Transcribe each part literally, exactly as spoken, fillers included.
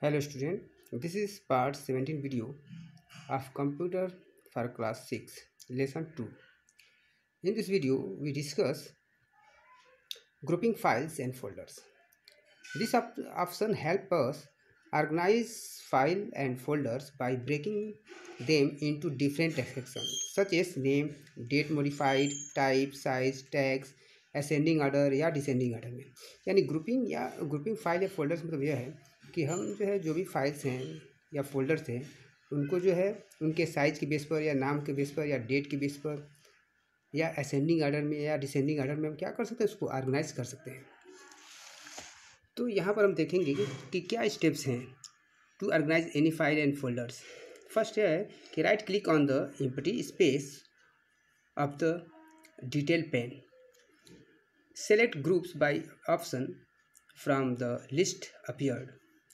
Hello student, this is part seventeen video of computer for class six lesson two. In this video we discuss grouping files and folders. This op option helps us organize file and folders by breaking them into different sections such as name, date modified, type, size, tags, ascending order या descending order में। यानी grouping या grouping file या folders मतलब यह है कि हम जो है जो भी फाइल्स हैं या फोल्डर्स हैं उनको जो है उनके साइज़ के बेस पर या नाम के बेस पर या डेट के बेस पर या असेंडिंग ऑर्डर में या डिसेंडिंग ऑर्डर में हम क्या कर सकते हैं, उसको ऑर्गेनाइज कर सकते हैं। तो यहाँ पर हम देखेंगे कि क्या स्टेप्स हैं to organize any file and folders. First यह है कि right click on the empty space of the detail pane, select groups by option from the list appeared,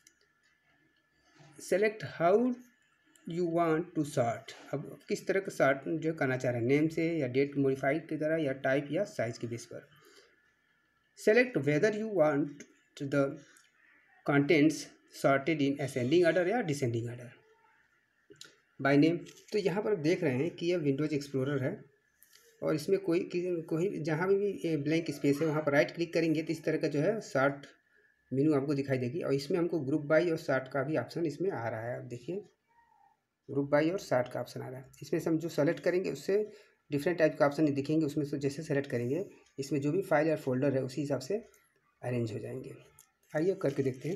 select how you want to sort. अब किस तरह का sort जो करना चाह रहे हैं, नेम से या डेट मॉडिफाइड की तरह या टाइप या साइज के बेस पर। Select whether you want the contents sorted in ascending order या डिसेंडिंग ऑर्डर बाय नेम। तो यहाँ पर देख रहे हैं कि यह विंडोज एक्सप्लोरर है और इसमें कोई कोई जहाँ भी भी ब्लैंक स्पेस है वहाँ पर राइट क्लिक करेंगे तो इस तरह का जो है सॉर्ट मेनू आपको दिखाई देगी और इसमें हमको ग्रुप बाई और सॉर्ट का भी ऑप्शन इसमें आ रहा है। आप देखिए ग्रुप बाई और सॉर्ट का ऑप्शन आ रहा है। इसमें से हम जो सेलेक्ट करेंगे उससे डिफरेंट टाइप का ऑप्शन दिखेंगे, उसमें से जैसे सेलेक्ट करेंगे इसमें जो भी फाइल या फोल्डर है उसी हिसाब से अरेंज हो जाएंगे। आइए करके देखते हैं।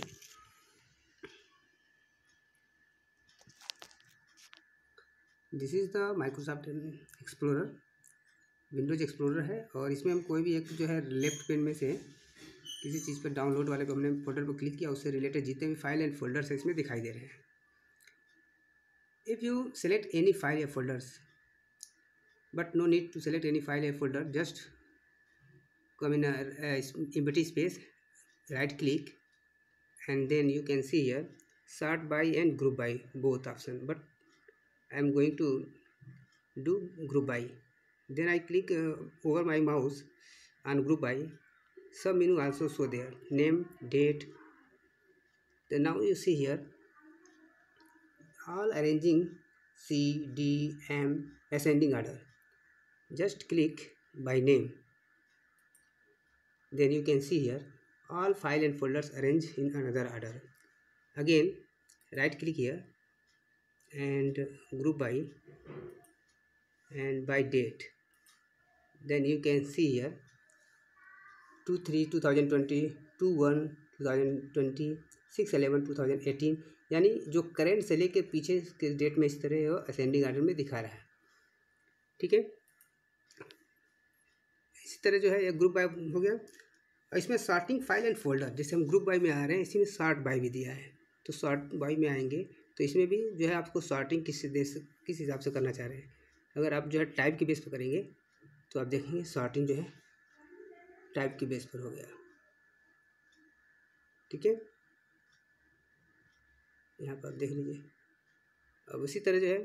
This is the Microsoft Explorer, Windows Explorer है और इसमें हम कोई भी एक जो है लेफ्ट पेन में से किसी चीज़ पर डाउनलोड वाले को हमने फोल्डर पर क्लिक किया, उससे रिलेटेड जितने भी फाइल एंड फोल्डर्स है इसमें दिखाई दे रहे हैं। If you select any file या folders but no need to select any file या folder, just come in a uh, empty space, right click and then you can see here sort by and group by both option, but I am going to do group by. Then I click uh, over my mouse on group by. Sub menu also show there, name, date. Then now you see here all arranging C D M ascending order. Just click by name. Then you can see here all file and folders arranged in another order. Again right click here and group by and by date. Then you can see here two three two thousand twenty, two one two thousand twenty, six eleven two thousand eighteen, यानी जो current से लेके पीछे के date में इस तरह ascending order में दिखा रहा है। ठीक है, इसी तरह जो है ये ग्रुप बाय हो गया। और इसमें सॉर्टिंग फाइल एंड फोल्डर, जैसे हम ग्रुप बाय में आ रहे हैं इसी में सॉर्ट बाय भी दिया है। तो सॉर्ट बाय में आएंगे तो इसमें भी जो है आपको सॉर्टिंग किस देश किस हिसाब से करना चाह रहे हैं। अगर आप जो है टाइप के बेस पर करेंगे तो आप देखेंगे सॉर्टिंग जो है टाइप के बेस पर हो गया। ठीक है, यहाँ पर देख लीजिए। अब उसी तरह जो है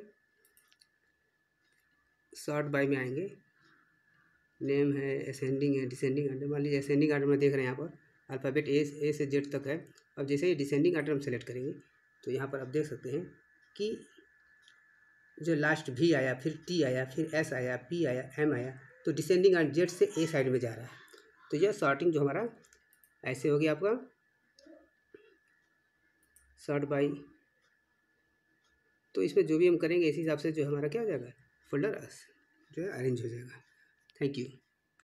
सॉर्ट बाय में आएंगे, नेम है, असेंडिंग है, डिसेंडिंग ऑर्डर। मान लीजिए असेंडिंग ऑर्डर में देख रहे हैं यहाँ पर अल्फ़ाबेट ए ए से जेड तक है। अब जैसे ही डिसेंडिंग ऑर्डर हम सेलेक्ट करेंगे तो यहाँ पर आप देख सकते हैं कि जो लास्ट भी आया, फिर टी आया, फिर एस आया, पी आया, एम आया, तो डिसेंडिंग ऑर्डर जेड से ए साइड में जा रहा है। तो यह सॉर्टिंग जो हमारा ऐसे हो गया आपका सॉर्ट बाई। तो इसमें जो भी हम करेंगे इसी हिसाब से जो हमारा क्या हो जाएगा, फोल्डर जो है अरेंज हो जाएगा। Thank you.